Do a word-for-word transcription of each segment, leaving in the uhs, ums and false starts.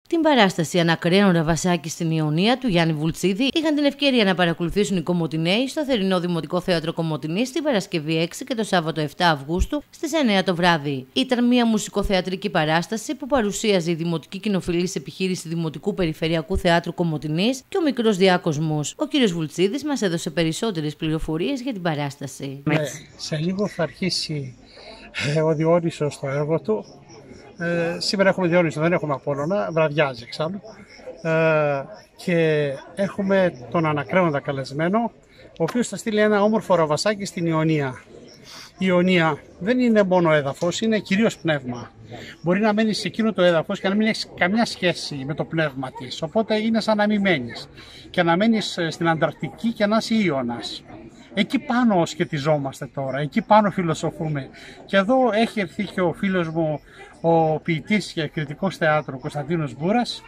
Την παράσταση Ανακραίων Ραβασάκη στην Ιωνία του Γιάννη Βουλτσίδη είχαν την ευκαιρία να παρακολουθήσουν οι Κομοτηναίοι στο θερινό Δημοτικό Θέατρο Κομοτηνής την Παρασκευή έξι και το Σάββατο επτά Αυγούστου στις εννιά το βράδυ. Ήταν μια μουσικοθεατρική παράσταση που παρουσίαζε η Δημοτική Κοινοφιλής Επιχείρηση Δημοτικού Περιφερειακού Θεάτρου Κομοτηνής και ο Μικρός Διάκοσμος. Ο κ. Βουλτσίδης μας έδωσε περισσότερες πληροφορίες για την παράσταση. Ναι, σε λίγο θα αρχίσει ε, ο Διόνυσος στο έργο του. Ε, σήμερα έχουμε Διόνυσο, δεν έχουμε Απόλλωνα, βραδιάζει εξάλλου. Ε, και έχουμε τον Ανακραίοντα καλεσμένο, ο οποίος θα στείλει ένα όμορφο ραβασάκι στην Ιωνία. Η Ιωνία δεν είναι μόνο έδαφος, είναι κυρίως πνεύμα. Μπορεί να μένεις σε εκείνο το έδαφος και να μην έχεις καμιά σχέση με το πνεύμα της. Οπότε είναι σαν να μην μένεις. Και να μένεις στην Ανταρκτική και να είσαι Ιώνας. Εκεί πάνω σχετιζόμαστε τώρα, εκεί πάνω φιλοσοφούμε. Και εδώ έχει έρθει και ο φίλος μου, ο ποιητής και κριτικός θεάτρου Κωνσταντίνος Μπούρας,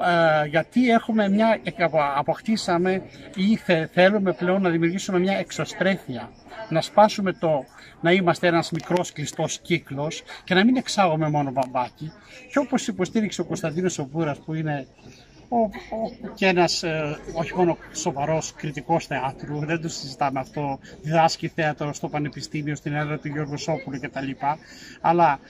γιατί έχουμε μια, αποκτήσαμε ή θέλουμε πλέον να δημιουργήσουμε μια εξωστρέφεια. Να σπάσουμε το να είμαστε ένας μικρός κλειστός κύκλος και να μην εξάγουμε μόνο μπαμπάκι. Και όπως υποστήριξε ο Κωνσταντίνος ο Μπούρας, που είναι Ο, ο, και ένας ε, όχι μόνο σοβαρός κριτικός θεάτρου, δεν το συζητάμε αυτό, διδάσκει θέατρο στο Πανεπιστήμιο, στην έδρα του Γιώργου Σόπουλου κτλ. Αλλά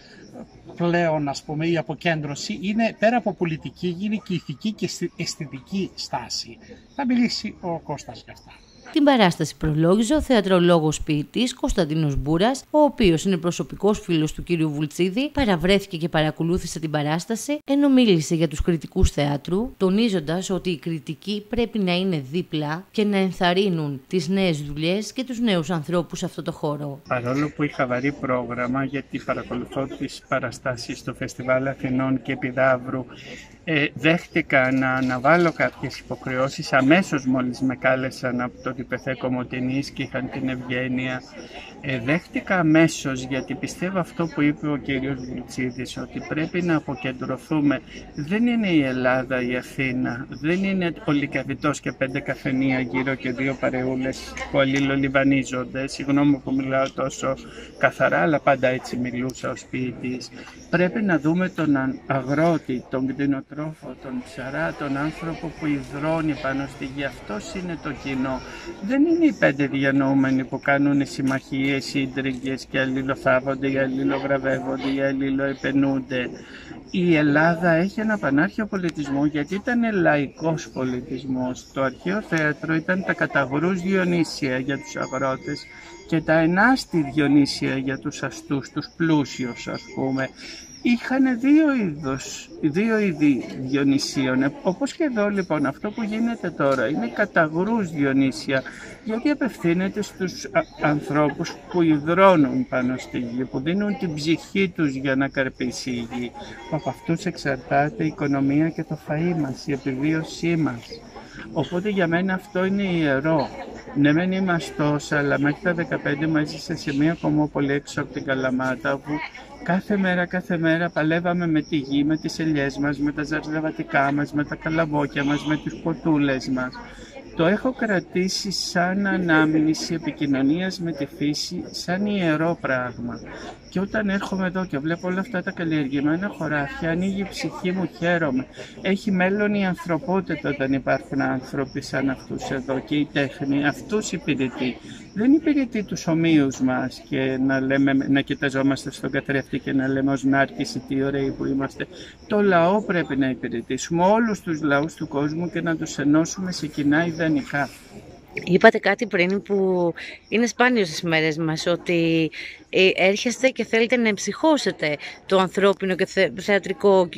πλέον, ας πούμε, η αποκέντρωση είναι πέρα από πολιτική, είναι και ηθική και αισθητική στάση. Θα μιλήσει ο Κώστας για αυτά. Την παράσταση προλόγιζε ο θεατρολόγος ποιητής Κωνσταντίνος Μπούρας, ο οποίος είναι προσωπικός φίλος του κ. Βουλτσίδη, παραβρέθηκε και παρακολούθησε την παράσταση, ενώ μίλησε για τους κριτικούς θεάτρου, τονίζοντας ότι οι κριτικοί πρέπει να είναι δίπλα και να ενθαρρύνουν τις νέες δουλειές και τους νέους ανθρώπους σε αυτό το χώρο. Παρόλο που είχα βαρύ πρόγραμμα, γιατί παρακολουθώ τις παραστάσεις στο Φεστιβάλ Αθηνών και Επιδαύρου, ε, δέχτηκα να αναβάλω κάποιες υποχρεώσεις αμέσως μόλις με κάλεσαν από το ΤΠΘ Κομοτηνής και είχαν την ευγένεια. Ε, δέχτηκα αμέσως, γιατί πιστεύω αυτό που είπε ο κύριος Βουλτσίδης, ότι πρέπει να αποκεντρωθούμε. Δεν είναι η Ελλάδα η Αθήνα, δεν είναι ο Λυκαβητός και πέντε καφενεία γύρω και δύο παρεούλες που αλληλολιβανίζονται. Συγγνώμη που μιλάω τόσο καθαρά, αλλά πάντα έτσι μιλούσα ως ποιητής. Πρέπει να δούμε τον αγρότη, τον κτηνοτρόφο, τον ψαρά, τον άνθρωπο που υδρώνει πάνω στη γη. Αυτός είναι το κοινό. Δεν είναι οι πέντε διανοούμενοι που κάνουν συμμαχίες, ίντριγκες και αλληλοθάβονται ή αλληλογραβεύονται ή αλληλοεπαινούνται. Η Ελλάδα έχει ένα πανάρχιο πολιτισμό, γιατί ήταν λαϊκός πολιτισμός. Το αρχαίο θέατρο ήταν τα καταγρούς Διονύσια για τους αγρότες και τα ενάστη Διονύσια για τους αστούς, τους πλούσιους, ας πούμε. Είχαν δύο είδος, δύο είδη Διονυσίων. Όπως και εδώ λοιπόν, αυτό που γίνεται τώρα είναι καταγρούς Διονύσια, γιατί απευθύνεται στους ανθρώπους που υδρώνουν πάνω στη γη, που δίνουν την ψυχή τους για να καρπίσει η γη. Από αυτούς εξαρτάται η οικονομία και το φαΐ μας, η επιβίωσή μας. Οπότε για μένα αυτό είναι ιερό. Ναι, μεν είμαστε τόσα, αλλά μέχρι τα δεκαπέντε μου έζησα σε μια κομμόπολη έξω από την Καλαμάτα, που κάθε μέρα, κάθε μέρα παλεύαμε με τη γη, με τις ελιές μας, με τα ζαρζαβατικά μας, με τα καλαμπόκια μας, με τις ποτούλες μας. Το έχω κρατήσει σαν ανάμνηση επικοινωνίας με τη φύση, σαν ιερό πράγμα. Και όταν έρχομαι εδώ και βλέπω όλα αυτά τα καλλιεργημένα χωράφια, ανοίγει η ψυχή μου, χαίρομαι. Έχει μέλλον η ανθρωπότητα όταν υπάρχουν άνθρωποι σαν αυτούς εδώ, και η τέχνη αυτούς υπηρετεί. Δεν υπηρετεί τους ομοίους μας και να, λέμε, να κοιταζόμαστε στον καθρέφτη και να λέμε ως νάρκηση τι ωραίοι που είμαστε. Το λαό πρέπει να υπηρετήσουμε, όλους τους λαούς του κόσμου, και να τους ενώσουμε σε κοινά ιδανικά. Είπατε κάτι πριν που είναι σπάνιο στις μέρες μας, ότι έρχεστε και θέλετε να εμψυχώσετε το ανθρώπινο και θεατρικό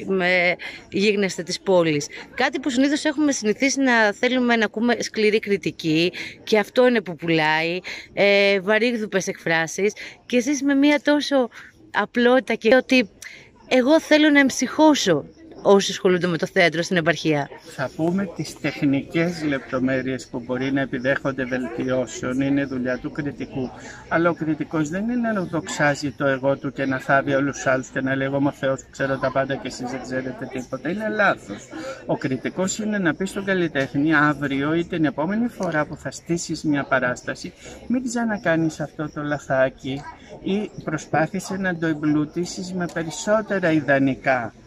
γίγνεσθε της πόλης. Κάτι που συνήθως έχουμε συνηθίσει να θέλουμε να ακούμε σκληρή κριτική, και αυτό είναι που πουλάει, ε, βαρύγδουπες εκφράσεις, και εσείς με μια τόσο απλότητα, και ότι εγώ θέλω να εμψυχώσω όσοι ασχολούνται με το θέατρο στην επαρχία. Θα πούμε τις τεχνικές λεπτομέρειες που μπορεί να επιδέχονται βελτιώσεων, είναι δουλειά του κριτικού. Αλλά ο κριτικός δεν είναι να δοξάζει το εγώ του και να θάβει όλους τους άλλους και να λέει εγώ είμαι ο Θεός που ξέρω τα πάντα και εσείς δεν ξέρετε τίποτα. Είναι λάθος. Ο κριτικός είναι να πει στον καλλιτέχνη αύριο ή την επόμενη φορά που θα στήσεις μια παράσταση, μην ξανακάνεις αυτό το λαθάκι, ή προσπάθησε να το εμπλουτίσεις με περισσότερα ιδανικά.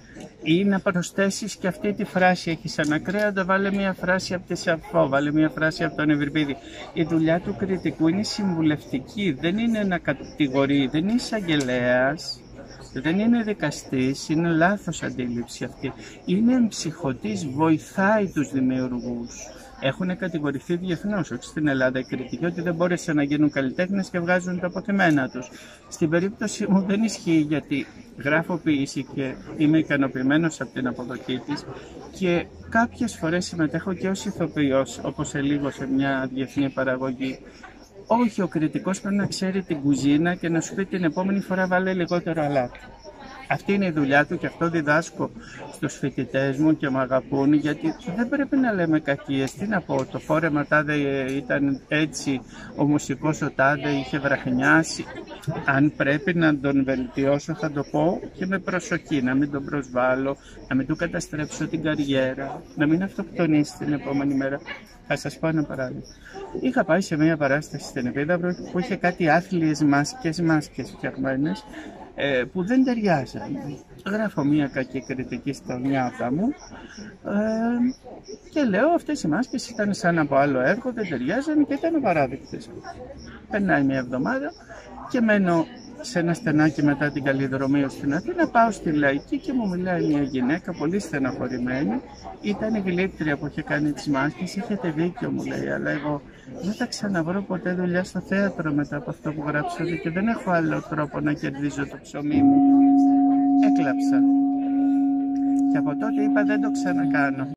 Ή να προσθέσεις και αυτή τη φράση, έχεις ανακρέαντα, βάλε μια φράση από τη Σαφώ, βάλε μια φράση από τον Ευρυπίδη. Η δουλειά του κριτικού είναι συμβουλευτική, δεν είναι να κατηγορεί, δεν είναι εισαγγελέας, δεν είναι δικαστής, είναι λάθος αντίληψη αυτή. Είναι εμψυχωτής, βοηθάει τους δημιουργούς. Έχουν κατηγορηθεί διεθνώς, όχι στην Ελλάδα, οι κριτικοί, ότι δεν μπόρεσαν να γίνουν καλλιτέχνες και βγάζουν τα αποθυμένα τους. Στην περίπτωση μου δεν ισχύει, γιατί γράφω ποίηση και είμαι ικανοποιημένος από την αποδοχή της και κάποιες φορές συμμετέχω και ως ηθοποιός, όπως σε λίγο σε μια διεθνή παραγωγή. Όχι, ο κριτικός πρέπει να ξέρει την κουζίνα και να σου πει την επόμενη φορά βάλε λιγότερο αλάτι. Αυτή είναι η δουλειά του και αυτό διδάσκω στους φοιτητές μου και με αγαπούν, γιατί δεν πρέπει να λέμε κακίες. Τι να πω, το φόρεμα τάδε ήταν έτσι, ο μουσικός ο τάδε είχε βραχνιάσει. Αν πρέπει να τον βελτιώσω θα το πω και με προσοχή, να μην τον προσβάλλω, να μην του καταστρέψω την καριέρα, να μην αυτοκτονήσει την επόμενη μέρα. Θα σας πω ένα παράδειγμα. Είχα πάει σε μια παράσταση στην Επίδαυρο που είχε κάτι άθλιες μάσκες, μάσκες φτιαγμένες, που δεν ταιριάζαν. Γράφω μια κακή κριτική στα νιάτα μου ε, και λέω αυτές οι μάσκες ήταν σαν από άλλο έργο, δεν ταιριάζαν και ήταν απαράδεκτες. Περνάει μια εβδομάδα και μένω σε ένα στενάκι μετά την Καλλιδρομείο στην Αθήνα, πάω στη Λαϊκή και μου μιλάει μια γυναίκα πολύ στεναχωρημένη. Ήταν η γλύκτρια που είχε κάνει τις μάσκες, είχετε δίκιο μου λέει, αλλά εγώ δεν θα ξαναβρω ποτέ δουλειά στο θέατρο μετά από αυτό που γράψατε και δεν έχω άλλο τρόπο να κερδίζω το ψωμί μου. Έκλαψα. Και από τότε είπα δεν το ξανακάνω.